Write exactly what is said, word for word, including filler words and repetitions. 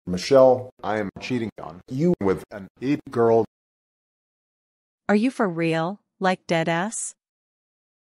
Michelle, I am cheating on you with an eight girl. Are you for real, like deadass?